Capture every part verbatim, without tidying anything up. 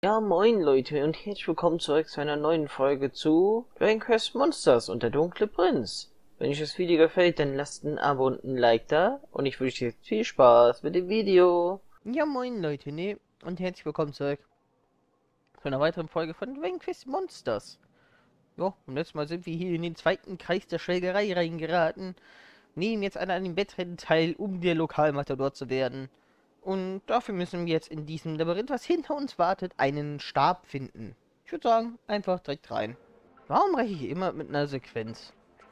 Ja, moin Leute und herzlich willkommen zurück zu einer neuen Folge zu Dragon Quest Monsters und der dunkle Prinz. Wenn euch das Video gefällt, dann lasst ein Abo und ein Like da und ich wünsche euch jetzt viel Spaß mit dem Video. Ja, moin Leute, ne? Und herzlich willkommen zurück zu einer weiteren Folge von Dragon Quest Monsters. Jo, und letztes Mal sind wir hier in den zweiten Kreis der Schwelgerei reingeraten, nehmen jetzt an einem Wettrennen teil, um der Lokalmatador zu werden. Und dafür müssen wir jetzt in diesem Labyrinth, was hinter uns wartet, einen Stab finden. Ich würde sagen, einfach direkt rein. Warum reiche ich immer mit einer Sequenz?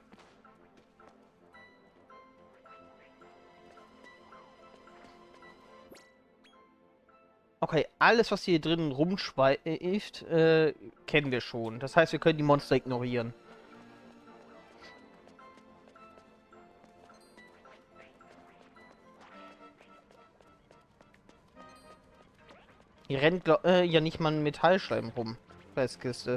Okay, alles, was hier drin rumschweift, äh, kennen wir schon. Das heißt, wir können die Monster ignorieren. Hier rennt äh, ja nicht mal ein Metallschleim rum. Festkiste.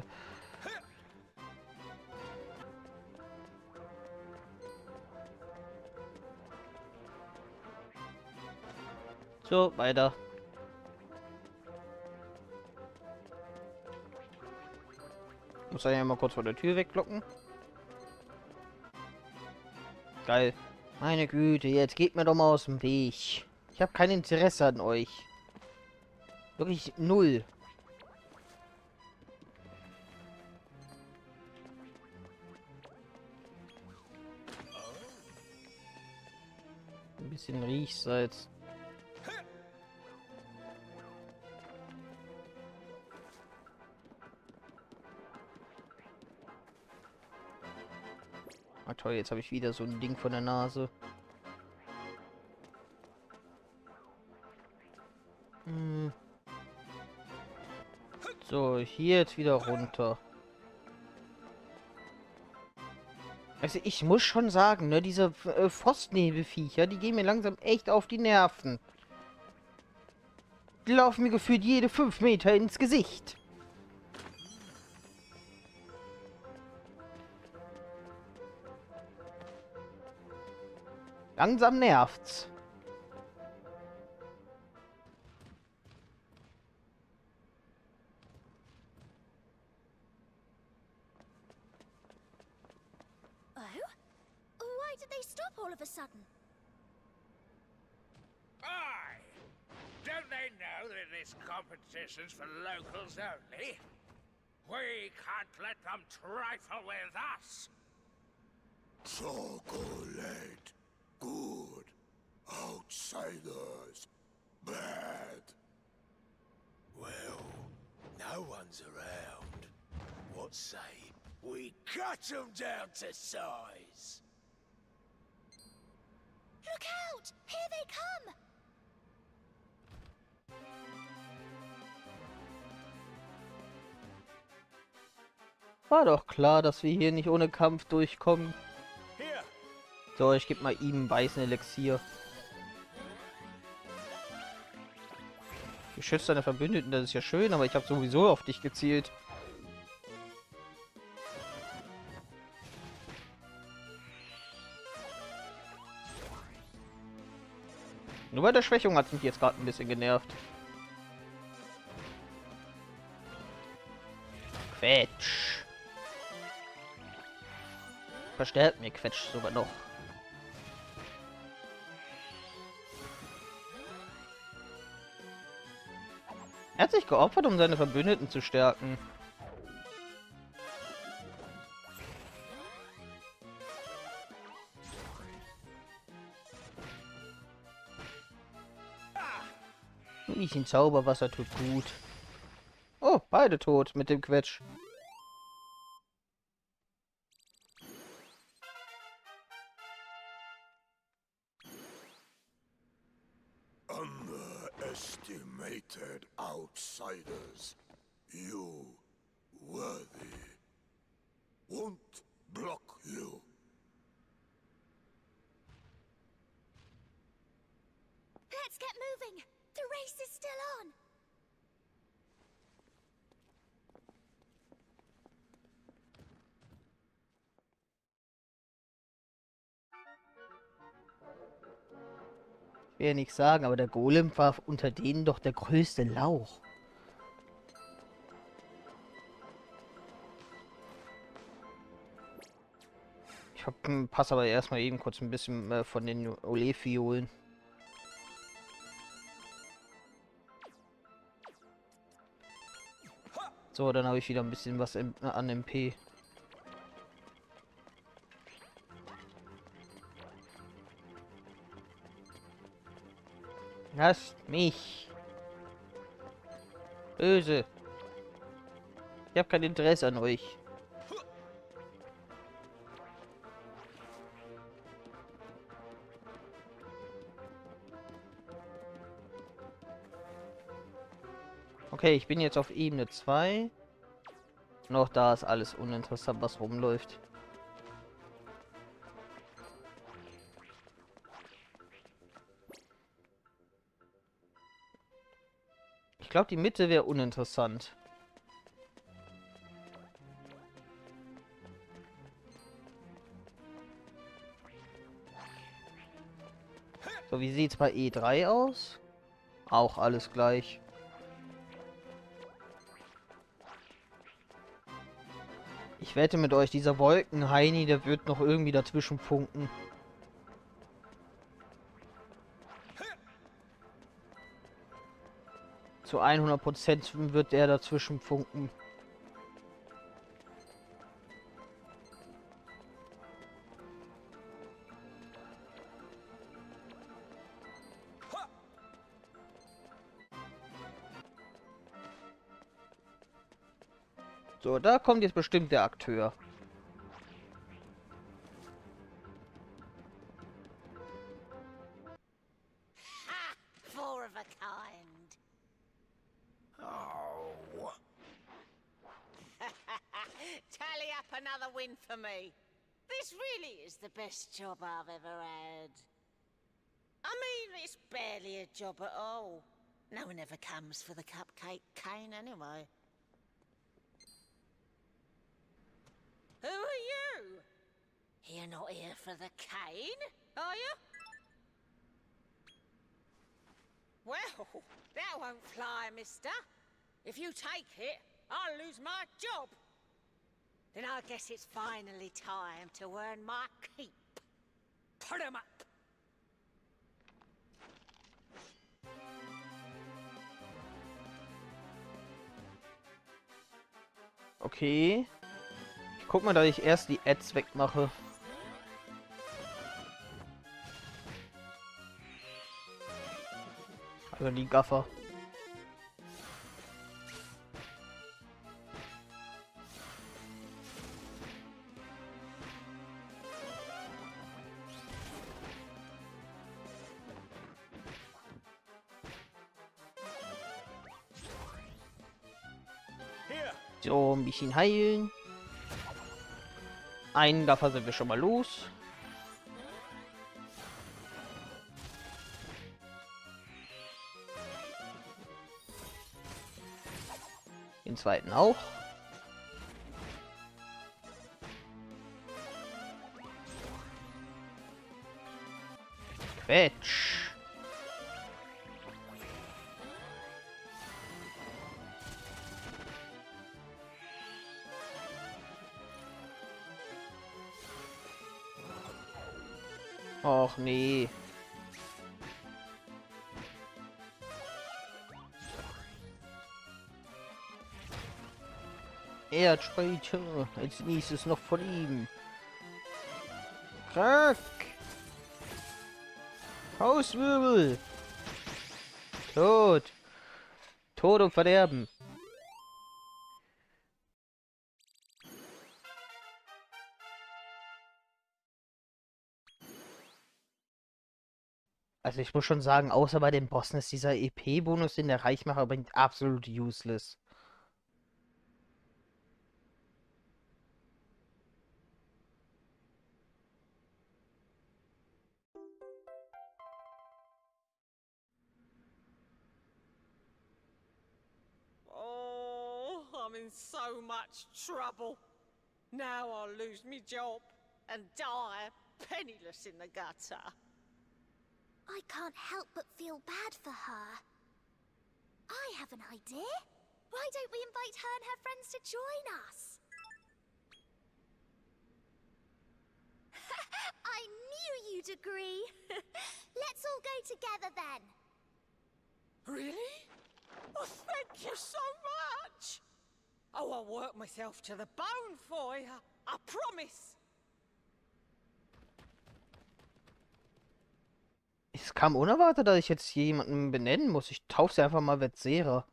So, weiter. Muss er ja mal kurz vor der Tür weglocken. Geil. Meine Güte, jetzt geht mir doch mal aus dem Weg. Ich habe kein Interesse an euch. Wirklich null. Ein bisschen Riechsalz. Ah toll, jetzt habe ich wieder so ein Ding vor der Nase. Hm. So, hier jetzt wieder runter. Also ich muss schon sagen, ne, diese äh, Frostnebelviecher, die gehen mir langsam echt auf die Nerven. Die laufen mir gefühlt jede fünf Meter ins Gesicht. Langsam nervt's. Oh? Why did they stop all of a sudden? Aye! Don't they know that this competition's for locals only? We can't let them trifle with us! Chocolate. Good. Outsiders. Bad. Well, no one's around. What say we cut them down to size? Look out! Here they come! War doch klar, dass wir hier nicht ohne Kampf durchkommen. Here! So, ich gebe mal ihm ein weißen Elixier. Ich schütze deine Verbündeten, das ist ja schön, aber ich habe sowieso auf dich gezielt. Nur bei der Schwächung hat mich jetzt gerade ein bisschen genervt. Quetsch. Verstärkt mir Quetsch sogar noch. Er hat sich geopfert, um seine Verbündeten zu stärken. Ein bisschen Zauberwasser tut gut. Oh, beide tot mit dem Quetsch. Underestimated outsiders. You worthy. Won't block you. Let's get moving! The race is still on! Ich will ja nichts sagen, aber der Golem war unter denen doch der größte Lauch. Ich hab, pass aber erstmal eben kurz ein bisschen äh, von den Olefi holen. So, dann habe ich wieder ein bisschen was im, äh, an M P. Lasst mich. Böse. Ich habe kein Interesse an euch. Okay, ich bin jetzt auf Ebene zwei. Noch da ist alles uninteressant, was rumläuft. Ich glaube, die Mitte wäre uninteressant. So, wie sieht es bei E drei aus? Auch alles gleich. Ich wette mit euch, dieser Wolkenheini, der wird noch irgendwie dazwischen funken. Zu hundert Prozent wird er dazwischen funken. So, da kommt jetzt bestimmt der Akteur. Ha! Four of a kind. Oh. Tally up another win for me. This really is the best job I've ever had. I mean, it's barely a job at all. No one ever comes for the cupcake cane anyway. Who are you? You're not here for the cane, are you? Well, that won't fly, mister. If you take it, I'll lose my job. Then I guess it's finally time to earn my keep. Put 'em up. Okay. Ich guck mal, dass ich erst die Ads wegmache. Also die Gaffer. So, ein bisschen heilen. Einen Gaffer sind wir schon mal los. Den zweiten auch. Quetsch. Och nee. Erdspeicher. Als nächstes noch von ihm. Krack. Hauswirbel. Tod. Tod und Verderben. Also ich muss schon sagen, außer bei den Bossen ist dieser E P-Bonus, den der Reichmacher bringt, absolut useless. Oh, I'm in so much trouble. Now I'll lose my job and die penniless in the gutter. I can't help but feel bad for her. I have an idea. Why don't we invite her and her friends to join us? I knew you'd agree. Let's all go together then. Really? Oh, thank you so much! Oh, I'll work myself to the bone for you. I promise. Es kam unerwartet, dass ich jetzt hier jemanden benennen muss. Ich taufe sie einfach mal Vetsera.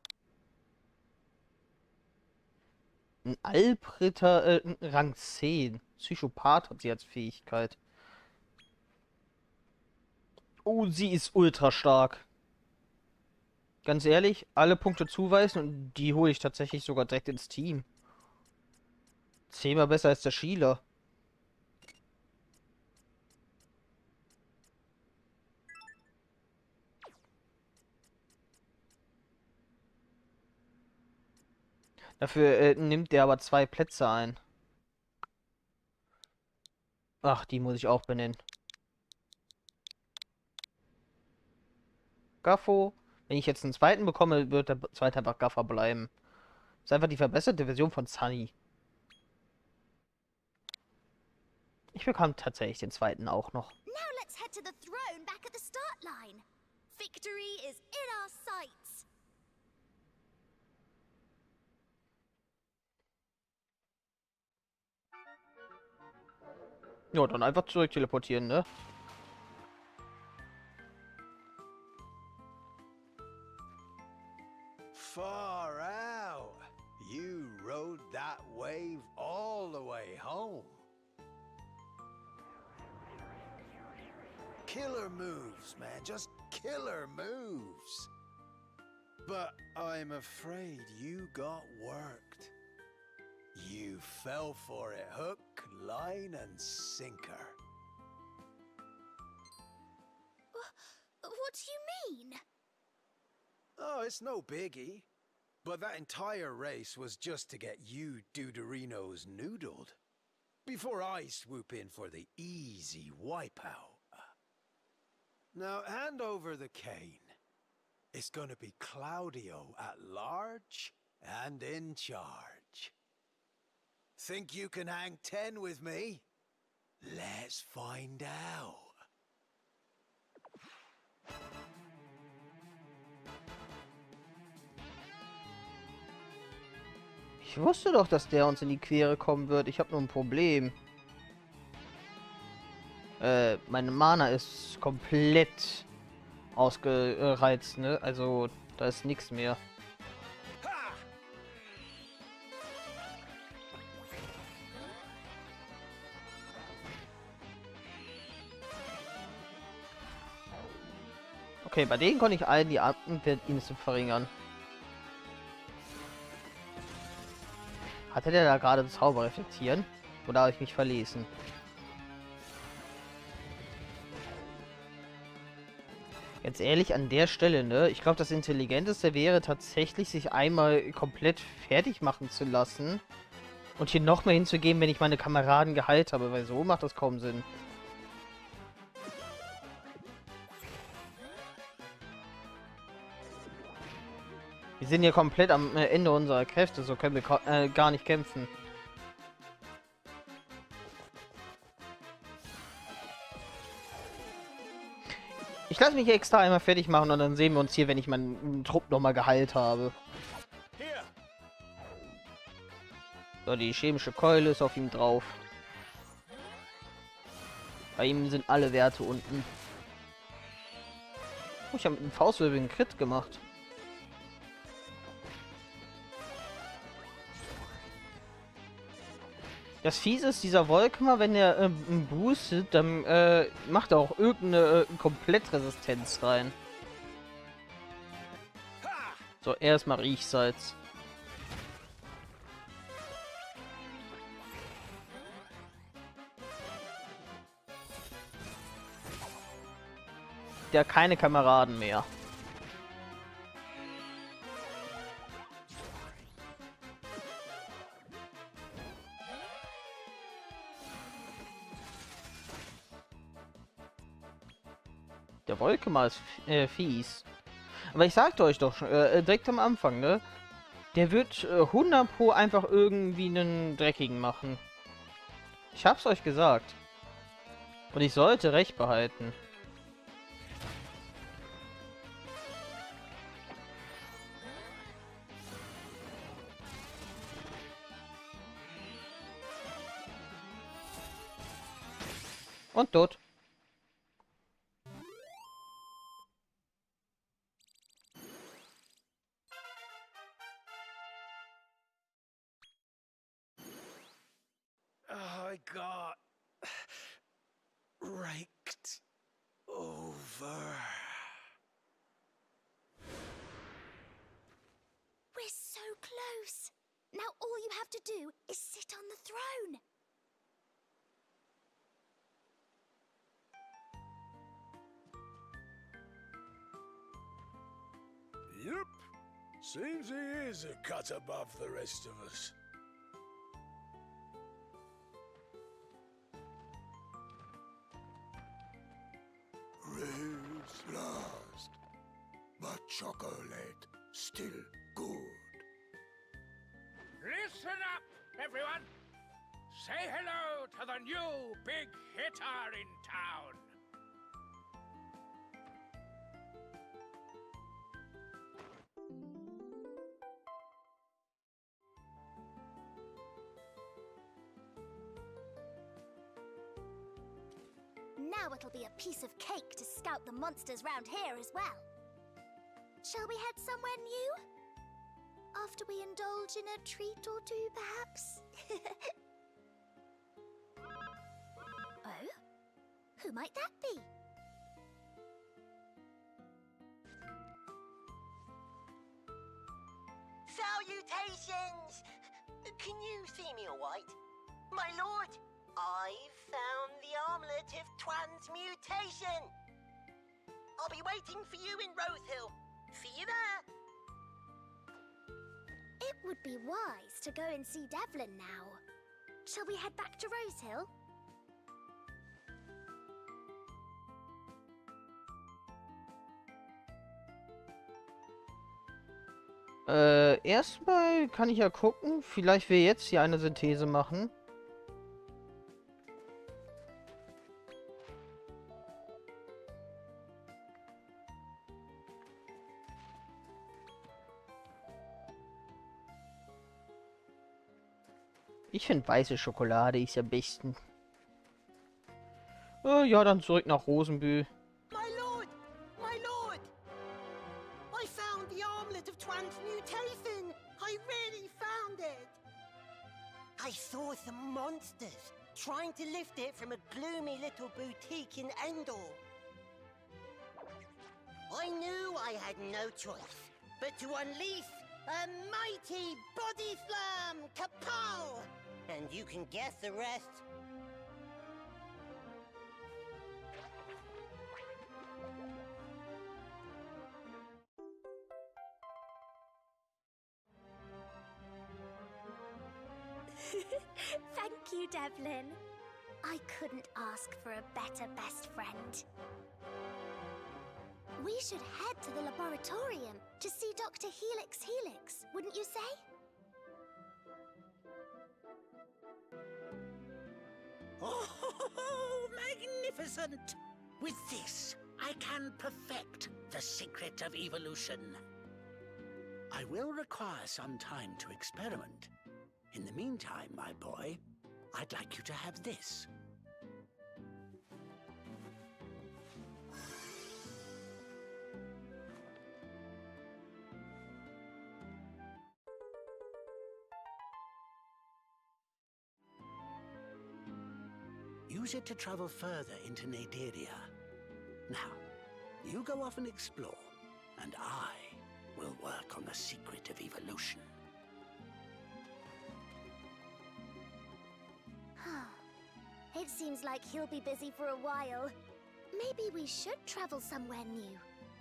Ein Albritter, äh, ein Rang zehn. Psychopath hat sie als Fähigkeit. Oh, sie ist ultra stark. Ganz ehrlich, alle Punkte zuweisen und die hole ich tatsächlich sogar direkt ins Team. Zehnmal besser als der Schieler. Dafür äh, nimmt der aber zwei Plätze ein. Ach, die muss ich auch benennen. Gaffo. Wenn ich jetzt einen zweiten bekomme, wird der zweite einfach Gaffer bleiben. Das ist einfach die verbesserte Version von Sunny. Ich bekam tatsächlich den zweiten auch noch. Now let's head to the throne back at the start line. Victory is in our sights. Ja, dann einfach zurück teleportieren, ne? Far out. You rode that wave all the way home. Killer moves, man. Just killer moves. But I'm afraid you got worked. You fell for it hook, line, and sinker. What do you mean? Oh, it's no biggie. But that entire race was just to get you Deuterinos noodled. Before I swoop in for the easy wipeout. Now hand over the cane. It's gonna be Claudio at large and in charge. Think you can hang ten with me? Let's find out. Ich wusste doch, dass der uns in die Quere kommen wird. Ich habe nur ein Problem. Äh, meine Mana ist komplett ausgereizt, ne? Also, da ist nichts mehr. Okay, bei denen konnte ich allen die Abwehrdienste verringern. Hatte der da gerade Zauber reflektieren? Oder habe ich mich verlesen? Jetzt ehrlich, an der Stelle, ne? Ich glaube, das Intelligenteste wäre tatsächlich, sich einmal komplett fertig machen zu lassen. Und hier noch mehr hinzugeben, wenn ich meine Kameraden geheilt habe, weil so macht das kaum Sinn. Wir sind hier komplett am Ende unserer Kräfte, so können wir äh, gar nicht kämpfen. Ich lasse mich extra einmal fertig machen und dann sehen wir uns hier, wenn ich meinen Trupp nochmal geheilt habe. So, die chemische Keule ist auf ihm drauf. Bei ihm sind alle Werte unten. Oh, ich habe mit dem Faustwirbel einen Crit gemacht. Das Fiese ist, dieser Wolkmer, wenn er ähm, boostet, dann äh, macht er auch irgendeine äh, Komplettresistenz rein. So, erstmal Riechsalz. Der hat keine Kameraden mehr. Der Wolkemar ist äh, fies. Aber ich sagte euch doch schon, äh, direkt am Anfang, ne? Der wird äh, hundert Pro einfach irgendwie einen Dreckigen machen. Ich hab's euch gesagt. Und ich sollte Recht behalten. Und tot. I got raked over. We're so close. Now all you have to do is sit on the throne. Yep. Seems he is a cut above the rest of us. Race lost, but chocolate still good. Listen up, everyone! Say hello to the new big hitter in town! Now it'll be a piece of cake to scout the monsters round here as well. Shall we head somewhere new? After we indulge in a treat or two, perhaps? Oh? Who might that be? Salutations! Can you see me all right? My lord, I've found the Armlet of Transmutation! I'll be waiting for you in Rosehill. See you there! It would be wise to go and see Devlin now. Shall we head back to Rosehill? Äh, erstmal kann ich ja gucken. Vielleicht will jetzt hier eine Synthese machen. Ich finde weiße Schokolade ist am besten. Äh, ja, dann zurück nach Rosenbühl. My lord! My lord! I found the Armlet of Transmutation! I really found it! I saw some monsters trying to lift it from a gloomy little boutique in Endor. I knew I had no choice but to unleash a mighty body slam! Kapow! And you can guess the rest. Thank you, Devlin. I couldn't ask for a better best friend. We should head to the laboratorium to see Doctor Helix Helix, wouldn't you say? Oh, magnificent! With this, I can perfect the secret of evolution. I will require some time to experiment. In the meantime, my boy, I'd like you to have this. Use it to travel further into Naderia. Now, you go off and explore, and I will work on the secret of evolution. It seems like he'll be busy for a while. Maybe we should travel somewhere new.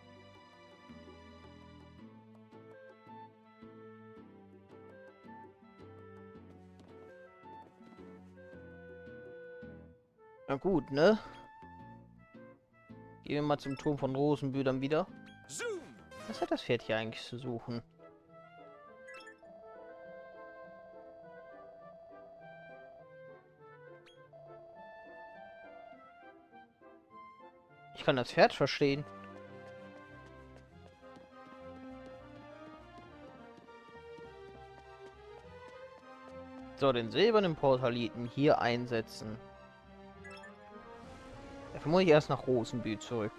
Na gut, ne? Gehen wir mal zum Turm von Rosenbühl dann wieder. Zoom! Was hat das Pferd hier eigentlich zu suchen? Ich kann das Pferd verstehen. So, den silbernen Portaliten hier einsetzen. Dafür muss ich erst nach Rosenbühl zurück.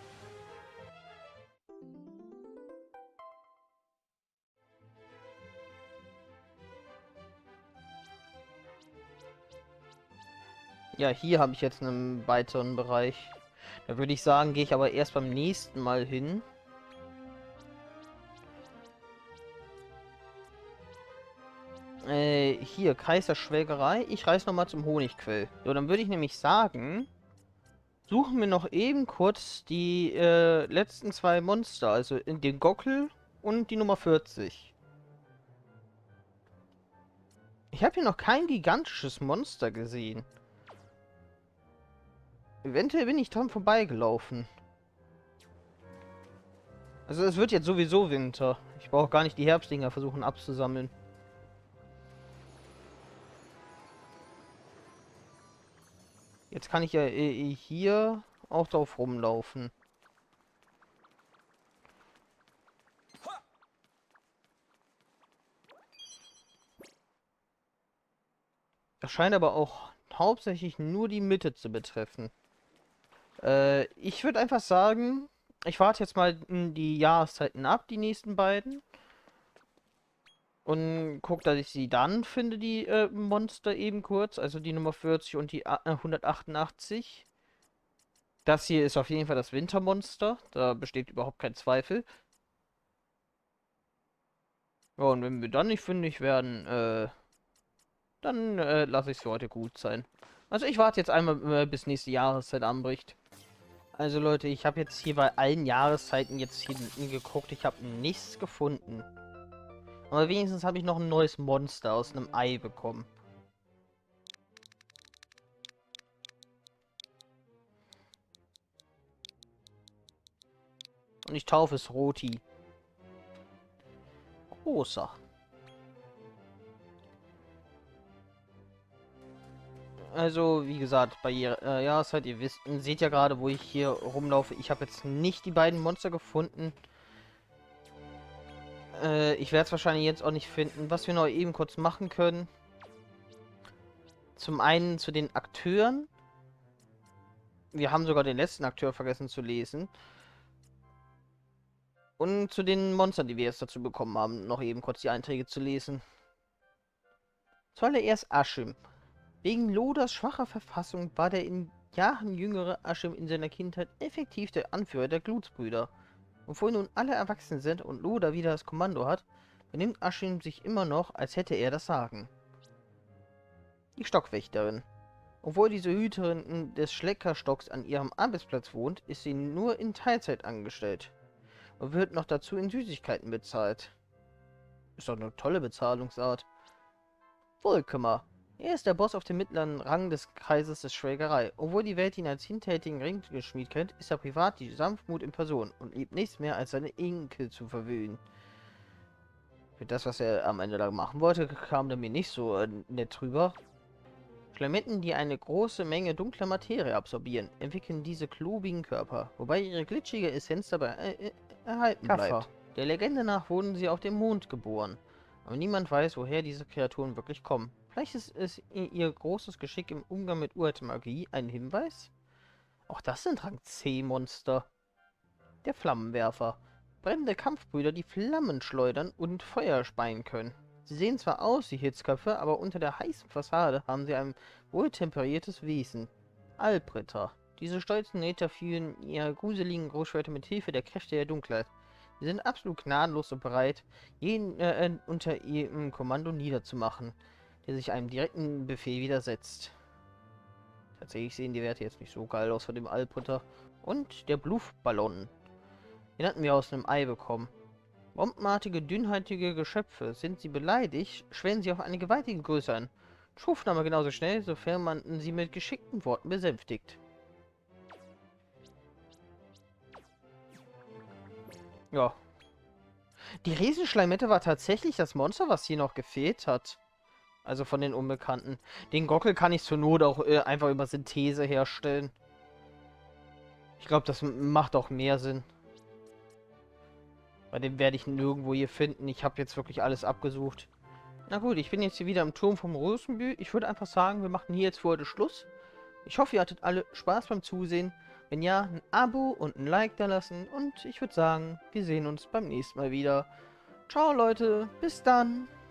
Ja, hier habe ich jetzt einen weiteren Bereich. Da würde ich sagen, gehe ich aber erst beim nächsten Mal hin. Äh, hier, Kaiserschwelgerei. Ich reise nochmal zum Honigquell. So, dann würde ich nämlich sagen, suchen wir noch eben kurz die äh, letzten zwei Monster. Also in den Gockel und die Nummer vierzig. Ich habe hier noch kein gigantisches Monster gesehen. Eventuell bin ich dran vorbeigelaufen. Also es wird jetzt sowieso Winter. Ich brauche gar nicht die Herbstdinger versuchen abzusammeln. Jetzt kann ich ja äh, hier auch drauf rumlaufen. Das scheint aber auch hauptsächlich nur die Mitte zu betreffen. Äh, ich würde einfach sagen, ich warte jetzt mal die Jahreszeiten ab, die nächsten beiden. Und guck, dass ich sie dann finde, die äh, Monster eben kurz. Also die Nummer vierzig und die äh, hundertachtundachtzig. Das hier ist auf jeden Fall das Wintermonster. Da besteht überhaupt kein Zweifel. Ja, und wenn wir dann nicht fündig werden, äh, dann äh, lasse ich es für heute gut sein. Also ich warte jetzt einmal, äh, bis nächste Jahreszeit anbricht. Also Leute, ich habe jetzt hier bei allen Jahreszeiten jetzt hier hinten geguckt. Ich habe nichts gefunden. Aber wenigstens habe ich noch ein neues Monster aus einem Ei bekommen. Und ich taufe es Roti. Großer. Also, wie gesagt, bei ihrer äh, Jahreszeit, ihr wisst, seht ja gerade, wo ich hier rumlaufe. Ich habe jetzt nicht die beiden Monster gefunden. Äh, ich werde es wahrscheinlich jetzt auch nicht finden. Was wir noch eben kurz machen können. Zum einen zu den Akteuren. Wir haben sogar den letzten Akteur vergessen zu lesen. Und zu den Monstern, die wir jetzt dazu bekommen haben, noch eben kurz die Einträge zu lesen. Zuallererst Aschim. Wegen Loders schwacher Verfassung war der in Jahren jüngere Aschim in seiner Kindheit effektiv der Anführer der Glutsbrüder. Obwohl nun alle erwachsen sind und Loder wieder das Kommando hat, benimmt Aschim sich immer noch, als hätte er das Sagen. Die Stockwächterin. Obwohl diese Hüterin des Schleckerstocks an ihrem Arbeitsplatz wohnt, ist sie nur in Teilzeit angestellt. Und wird noch dazu in Süßigkeiten bezahlt. Ist doch eine tolle Bezahlungsart. Wohlkümmer. Er ist der Boss auf dem mittleren Rang des Kreises des Schwelgerei. Obwohl die Welt ihn als hintätigen Ringgeschmied kennt, ist er privat die Sanftmut in Person und liebt nichts mehr, als seine Enkel zu verwöhnen. Für das, was er am Ende da machen wollte, kam er mir nicht so äh, nett drüber. Schlemetten, die eine große Menge dunkler Materie absorbieren, entwickeln diese klobigen Körper, wobei ihre glitschige Essenz dabei äh, äh, erhalten bleibt. Kaffer. Der Legende nach wurden sie auf dem Mond geboren, aber niemand weiß, woher diese Kreaturen wirklich kommen. Vielleicht ist es ihr großes Geschick im Umgang mit uralter Magie ein Hinweis? Auch das sind Rang C Monster. Der Flammenwerfer. Brennende Kampfbrüder, die Flammen schleudern und Feuer speien können. Sie sehen zwar aus wie Hitzköpfe, aber unter der heißen Fassade haben sie ein wohltemperiertes Wesen. Albritter. Diese stolzen Ritter führen ihre gruseligen Großschwerter mit Hilfe der Kräfte der Dunkelheit. Sie sind absolut gnadenlos und bereit, jeden äh, unter ihrem Kommando niederzumachen, der sich einem direkten Befehl widersetzt. Tatsächlich sehen die Werte jetzt nicht so geil aus von dem Albritter. Und der Bluffballon. Den hatten wir aus einem Ei bekommen. Bombenartige, dünnhäutige Geschöpfe. Sind sie beleidigt, schwellen sie auf eine gewaltige Größe an. Schrufen aber genauso schnell, sofern man sie mit geschickten Worten besänftigt. Ja. Die Riesenschleimette war tatsächlich das Monster, was hier noch gefehlt hat. Also von den Unbekannten. Den Gockel kann ich zur Not auch äh, einfach über Synthese herstellen. Ich glaube, das macht auch mehr Sinn. Bei dem werde ich nirgendwo hier finden. Ich habe jetzt wirklich alles abgesucht. Na gut, ich bin jetzt hier wieder im Turm vom Rosenbühl. Ich würde einfach sagen, wir machen hier jetzt für heute Schluss. Ich hoffe, ihr hattet alle Spaß beim Zusehen. Wenn ja, ein Abo und ein Like da lassen. Und ich würde sagen, wir sehen uns beim nächsten Mal wieder. Ciao Leute, bis dann.